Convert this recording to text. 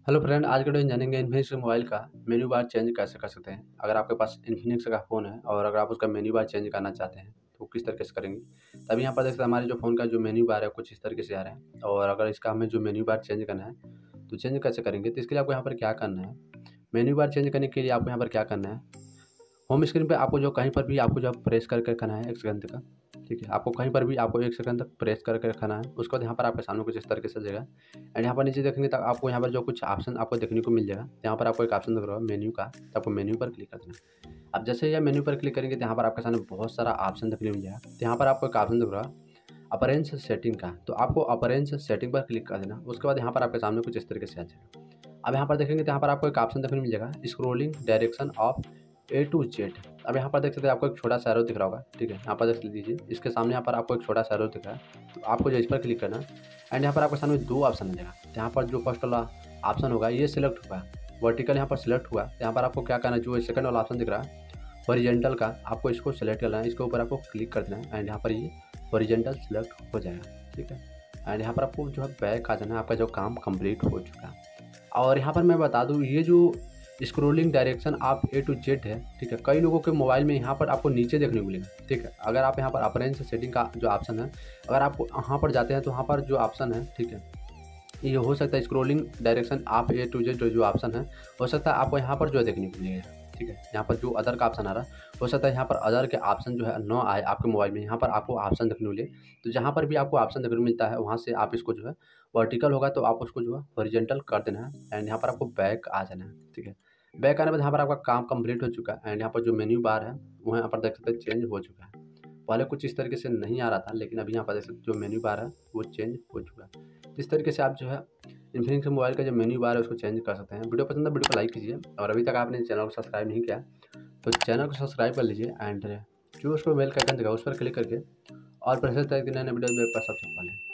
Hello friend, आज के video में जानेंगे इन्फिनिक्स मोबाइल का मेन्यू बार चेंज कैसे कर सकते हैं। अगर आपके पास इन्फिनिक्स का फ़ोन है और अगर आप उसका मेन्यू बार चेंज करना चाहते हैं तो किस तरीके से करेंगे। तभी यहाँ पर देख सकते हैं हमारे जो फ़ोन का जो मेन्यू बार है कुछ इस तरीके से आ रहा है। और अगर इसका हमें जो मेन्यू बार चेंज करना है तो चेंज कैसे करेंगे, तो इसके लिए आपको यहाँ पर क्या करना है। मेन्यू बार चेंज करने के लिए आपको यहाँ पर क्या करना है, होम स्क्रीन पे आपको जो कहीं पर भी आपको जो प्रेस करके रखना है 1 सेकंड का, ठीक है। आपको कहीं पर भी आपको 1 सेकंड तक प्रेस करके रखना है। उसके बाद यहाँ पर आपके सामने कुछ इस तरीके से जाएगा एंड यहाँ पर नीचे देखेंगे तो आपको यहाँ पर जो कुछ ऑप्शन आपको देखने को मिल जाएगा। यहाँ पर आपको एक ऑप्शन दिख रहा है मेन्यू का, तो आपको मेन्यू पर क्लिक कर देना है। अब जैसे यह मेन्यू पर क्लिक करेंगे तो यहाँ पर आपके सामने बहुत सारा ऑप्शन देखने को मिल जाएगा। तो यहाँ पर आपको एक ऑप्शन दिख रहा है अपरेंस सेटिंग का, तो आपको अपरेंस सेटिंग पर क्लिक कर देना। उसके बाद यहाँ पर आपके सामने कुछ इस तरीके से आ जाएगा। अब यहाँ पर देखेंगे तो यहाँ पर आपको एक ऑप्शन देखने को मिल जाएगा scrolling direction of A to Z. अब यहाँ पर देख सकते हैं आपको एक छोटा सा एरो दिख रहा होगा, ठीक है। यहाँ पर देख लीजिए, इसके सामने यहाँ पर आपको एक छोटा सा एरो दिख रहा है, तो आपको जो इस पर क्लिक करना है एंड यहाँ पर आपके सामने दो ऑप्शन मिलेगा। यहाँ पर जो फर्स्ट वाला ऑप्शन होगा ये सिलेक्ट हुआ, वर्टिकल यहाँ पर सिलेक्ट हुआ। यहाँ पर आपको क्या करना है, जो सेकंड वाला ऑप्शन दिख रहा है हॉरिजॉन्टल का, आपको इसको सेलेक्ट करना है। इसके ऊपर आपको क्लिक कर देना है एंड यहाँ पर ये हॉरिजॉन्टल सिलेक्ट हो जाएगा, ठीक है। एंड यहाँ पर आपको जो है बैक आ जाना है, आपका जो काम कंप्लीट हो चुका है। और यहाँ पर मैं बता दूँ, ये जो स्क्रोलिंग डायरेक्शन आप ए टू जेड है, ठीक है, कई लोगों के मोबाइल में यहाँ पर आपको नीचे देखने को मिलेगा, ठीक है। अगर आप यहाँ पर अपरेंस सेटिंग का जो ऑप्शन है, अगर आप यहाँ पर जाते हैं तो यहाँ पर जो ऑप्शन है, ठीक है, ये हो सकता है स्क्रोलिंग डायरेक्शन आप ए टू जेड जो ऑप्शन है, हो सकता है आपको यहाँ पर जो है देखने को मिलेगा, ठीक है। यहाँ पर जो अदर का ऑप्शन आ रहा है, हो सकता है यहाँ पर अदर के ऑप्शन जो है न आए आपके मोबाइल में। यहाँ पर आपको ऑप्शन देखने को मिले, तो जहाँ पर भी आपको ऑप्शन देखने को मिलता है वहाँ से आप इसको जो है वर्टिकल होगा तो आप उसको जो है हॉरिजॉन्टल कर देना है एंड यहाँ पर आपको बैक आ जाना है, ठीक है। बैक आने के बाद यहाँ पर आपका काम कंप्लीट हो चुका है एंड यहाँ पर जो मेन्यू बार है वो यहाँ पर देख सकते हैं चेंज हो चुका है। पहले कुछ इस तरीके से नहीं आ रहा था, लेकिन अभी यहाँ पर देख सकते जो मेन्यू बार है वो चेंज हो चुका है। इस तरीके से आप जो है इन्फिनिक्स मोबाइल का जो मेन्यू बार है उसको चेंज कर सकते हैं। वीडियो पसंद है वीडियो को लाइक कीजिए और अभी तक आपने चैनल को सब्सक्राइब नहीं किया तो चैनल को सब्सक्राइब कर लीजिए एंड जो उसको बेल का आइकन दिखा उस पर क्लिक करके और प्रेस करके नए नए वीडियो देख पाए सबसे पहले।